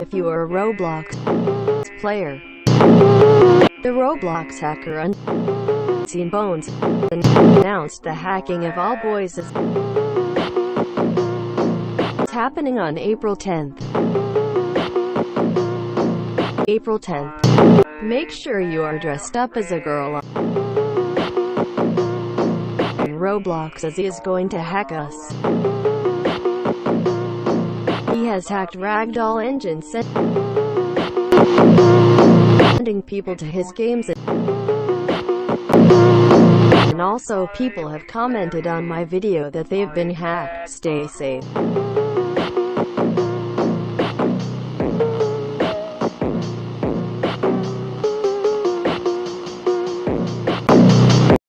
if you are a Roblox player. The Roblox hacker unseenbones announced the hacking of all boys is happening on April 10th. April 10th. Make sure you are dressed up as a girl on Roblox, as he is going to hack us. He has hacked Ragdoll Engine, sending people to his games, and also people have commented on my video that they've been hacked. Stay safe.